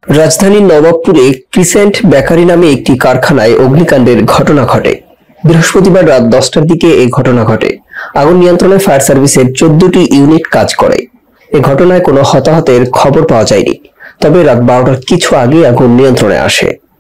রাজধানীর নবাবপুরে crescent bakery নামে একটি কারখানায় অগ্নিকাণ্ডের ঘটনা ঘটে। বৃহস্পতিবার রাত 10টার দিকে এই ঘটনা ঘটে। আগুন নিয়ন্ত্রণে ফায়ার সার্ভিসের 14টি ইউনিট কাজ করে। এ ঘটনায় কোনো হতাহতের খবর পাওয়া যায়নি, তবে রাত 12টার কিছু আগে আগুন নিয়ন্ত্রণে আসে।